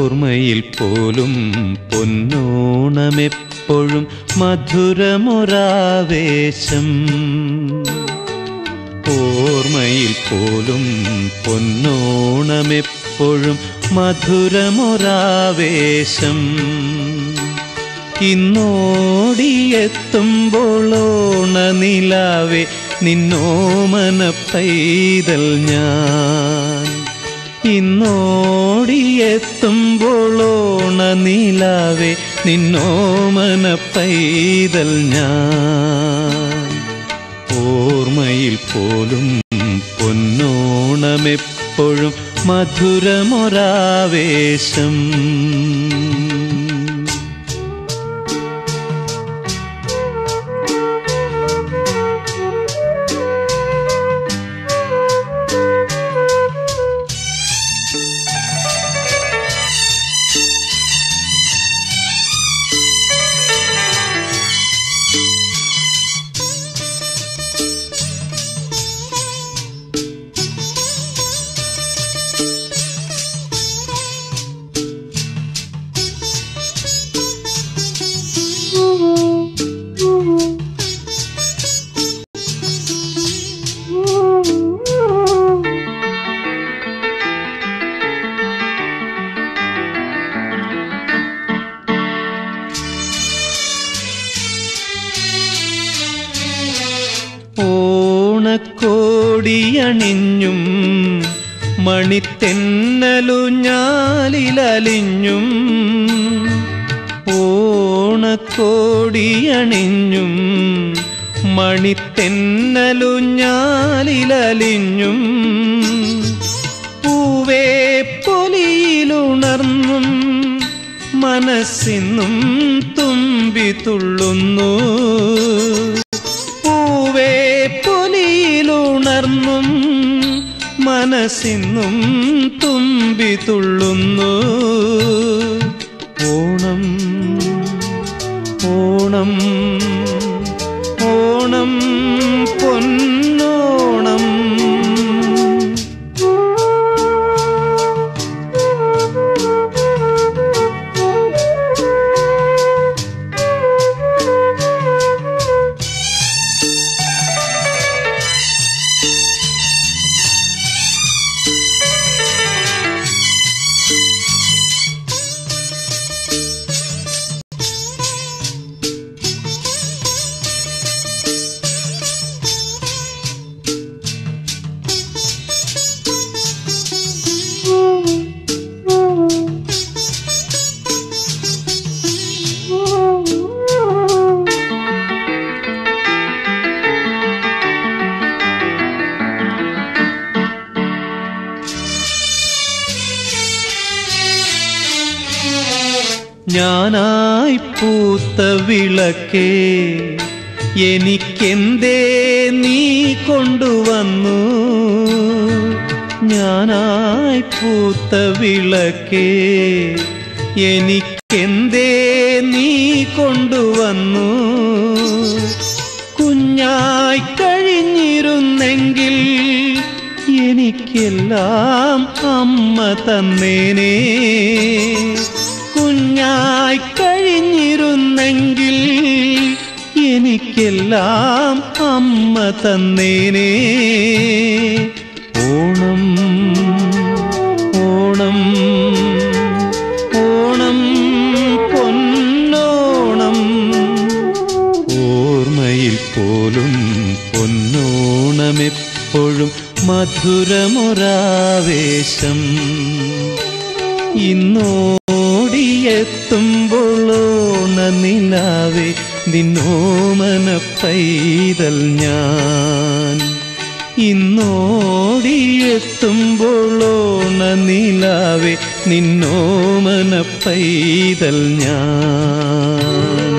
ഓർമ്മയിൽ പോലും പൊന്നോണമെപ്പോഴും മധുരമൊരാവേശം. ഓർമ്മയിൽ പോലും പൊന്നോണമെപ്പോഴും മധുരമൊരാവേശം. ഇന്നോടിയെത്തുമ്പോൾ ഓണനിലാവേ നിന്നോമന പൈതൽ ഞാൻ. ഇന്നോടിയെത്തുമ്പോൾ ഓണനിലാവേ നിന്നോമന പൈതൽ ഞാൻ. ഓർമ്മയിൽ പോലും പൊന്നോണമെപ്പോഴും മധുരമൊരാവേശം. ഓണക്കോടിയണിഞ്ഞും മണിത്തെന്നലുഞ്ഞാലിലലിഞ്ഞും ഓണക്കോടിയണിഞ്ഞും മണിത്തെന്നലുഞ്ഞാലിലലിഞ്ഞും പൂവേ പൊലിയിലുണർന്നും മനസ്സിന്നും തുമ്പി തുള്ളുന്നു. പൂവേ പൊലിയിലുണർന്നും മനസ്സിന്നും തുമ്പി തുള്ളുന്നു. ഓണം ഓണം ഓണം പൊന്നോണം. ഞാനായി പൂത്ത വിളക്കേ എനിക്കെന്തേ നീ കൊണ്ടുവന്നു. ഞാനായി പൂത്ത വിളക്കേ എനിക്കെന്തേ നീ കൊണ്ടുവന്നു. കുഞ്ഞായി കഴിഞ്ഞിരുന്നെങ്കിൽ എനിക്കെല്ലാം അമ്മ തന്നേനേ. കുഞ്ഞായി കഴിഞ്ഞിരുന്നെങ്കിൽ എനിക്കെല്ലാം അമ്മ തന്നേനേ. ഓണം ഓണം ഓണം പൊന്നോണം. ഓർമ്മയിൽ പോലും പൊന്നോണമെപ്പോഴും മധുരമൊരാവേശം. ഇന്നോടിയെത്തുമ്പോൾ ഓണനിലാവേ നിന്നോമന പൈതൽ ഞാൻ. ഇന്നോടിയെത്തുമ്പോൾ ഓണനിലാവേ നിന്നോമന പൈതൽ ഞാൻ.